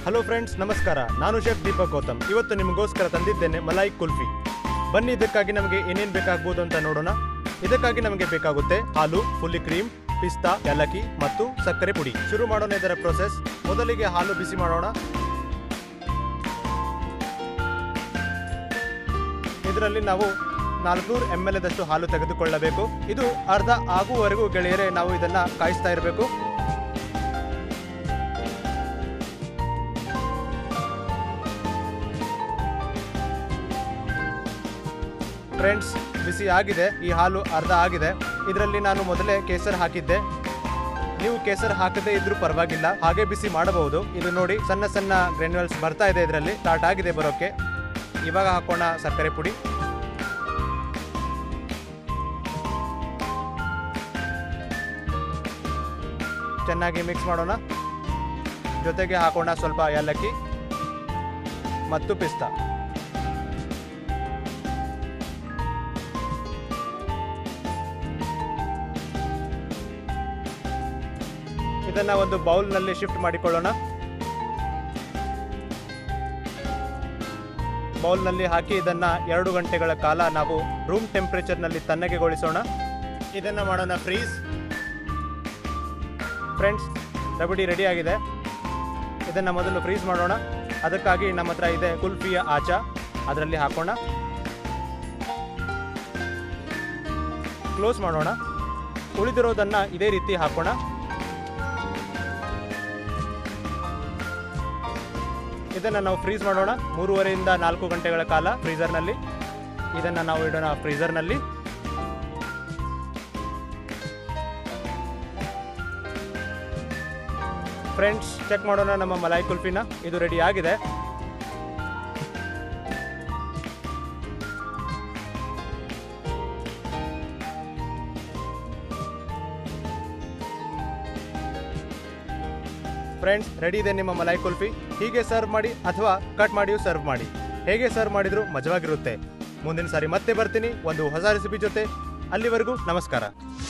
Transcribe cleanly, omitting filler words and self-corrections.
Hello friends, ನಮಸ್ಕಾರ. ನಾನು chef Deepak Gautam. ಇವತ್ತು ನಿಮಗೋಸ್ಕರ ತಂದಿದ್ದೇನೆ ಮಲಾಯಿ ಕುಲ್ಫಿ. ಬನ್ನಿ, ಇದಕ್ಕಾಗಿ ನಮಗೆ ಏನೇನು ಬೇಕಾಗಬಹುದು ಅಂತ ನೋಡೋಣ. ಇದಕ್ಕಾಗಿ ನಮಗೆ ಬೇಕಾಗುತ್ತೆ ಹಾಲು, ಫುಲ್ಲಿ ಕ್ರೀಮ್, ಪಿಸ್ತಾ, ಏಲಕ್ಕಿ ಮತ್ತು ಸಕ್ಕರೆ ಪುಡಿ. ಶುರು ಮಾಡೋಣ ಇದರ ಪ್ರೋಸೆಸ್. ಮೊದಲಿಗೆ ಹಾಲು ಬಿಸಿ ಮಾಡೋಣ. ಇದರಲ್ಲಿ ನಾವು 400 ml ದಷ್ಟು ಹಾಲು ತೆಗೆದುಕೊಳ್ಳಬೇಕು. ಇದು ಅರ್ಧ ಆಗುವವರೆಗೂ ಗೆಳೆಯರೆ ನಾವು ಇದನ್ನ ಕಾಯಿಸ್ತಾ ಇರಬೇಕು. ಫ್ರೆಂಡ್ಸ್, ಬಿಸಿ ಆಗಿದೆ. ಈ ಹಾಲು ಅರ್ಧ ಆಗಿದೆ. ಇದರಲ್ಲಿ ನಾನು ಮೊದಲೇ ಕೇಸರ್ ಹಾಕಿದ್ದೆ. ನೀವು ಕೇಸರ್ ಹಾಕದೇ ಇದ್ರೂ ಪರವಾಗಿಲ್ಲ, ಹಾಗೆ ಬಿಸಿ ಮಾಡಬಹುದು. ಇದು ನೋಡಿ, ಸಣ್ಣ ಸಣ್ಣ ಗ್ರಾನ್ಯುಲ್ಸ್ ಬರ್ತಾ ಇದೆ. ಇದರಲ್ಲಿ ಸ್ಟಾರ್ಟ್ ಆಗಿದೆ ಬರೋಕೆ. ಇವಾಗ ಹಾಕೋಣ ಸಕ್ಕರೆ ಪುಡಿ. ಚೆನ್ನಾಗಿ ಮಿಕ್ಸ್ ಮಾಡೋಣ. ಜೊತೆಗೆ ಹಾಕೋಣ ಸ್ವಲ್ಪ ಏಲಕ್ಕಿ ಮತ್ತು ಪಿಸ್ತಾ. ಇದನ್ನ ಒಂದು ಬೌಲ್ನಲ್ಲಿ ಶಿಫ್ಟ್ ಮಾಡಿಕೊಳ್ಳೋಣ. ಬೌಲ್ನಲ್ಲಿ ಹಾಕಿ ಇದನ್ನ 2 ಗಂಟೆಗಳ ಕಾಲ ನಾವು ರೂಮ್ ಟೆಂಪರೇಚರ್ನಲ್ಲಿ ತಣ್ಣಗೆಗೊಳಿಸೋಣ. ಇದನ್ನ ಮಾಡೋಣ ಫ್ರೀಸ್. ಫ್ರೆಂಡ್ಸ್, ರಬಡಿ ರೆಡಿ ಆಗಿದೆ. ಇದನ್ನು ಮೊದಲು ಫ್ರೀಸ್ ಮಾಡೋಣ. ಅದಕ್ಕಾಗಿ ನಮ್ಮ ಹತ್ರ ಇದೆ ಕುಲ್ಫಿಯ ಆಚ. ಅದರಲ್ಲಿ ಹಾಕೋಣ. ಕ್ಲೋಸ್ ಮಾಡೋಣ. ಉಳಿದಿರೋದನ್ನು ಇದೇ ರೀತಿ ಹಾಕೋಣ. ಇದನ್ನು ನಾವು ಫ್ರೀಸ್ ಮಾಡೋಣ 3.5 ರಿಂದ 4 ಗಂಟೆಗಳ ಕಾಲ ಫ್ರೀಸರ್ನಲ್ಲಿ. ಇದನ್ನು ನಾವು ಇಡೋಣ ಫ್ರೀಸರ್ನಲ್ಲಿ. ಫ್ರೆಂಡ್ಸ್, ಚೆಕ್ ಮಾಡೋಣ ನಮ್ಮ ಮಲಾಯಿ ಕುಲ್ಫಿನ. ಇದು ರೆಡಿ ಆಗಿದೆ. ಫ್ರೆಂಡ್ಸ್, ರೆಡಿ ಇದೆ ನಿಮ್ಮ ಮಲಾಯಿ ಕುಲ್ಫಿ. ಹೀಗೆ ಸರ್ವ್ ಮಾಡಿ ಅಥವಾ ಕಟ್ ಮಾಡಿಯೂ ಸರ್ವ್ ಮಾಡಿ. ಹೇಗೆ ಸರ್ವ್ ಮಾಡಿದರೂ ಮಜವಾಗಿರುತ್ತೆ. ಮುಂದಿನ ಸಾರಿ ಮತ್ತೆ ಬರ್ತೀನಿ ಒಂದು ಹೊಸ ರೆಸಿಪಿ ಜೊತೆ. ಅಲ್ಲಿವರೆಗೂ ನಮಸ್ಕಾರ.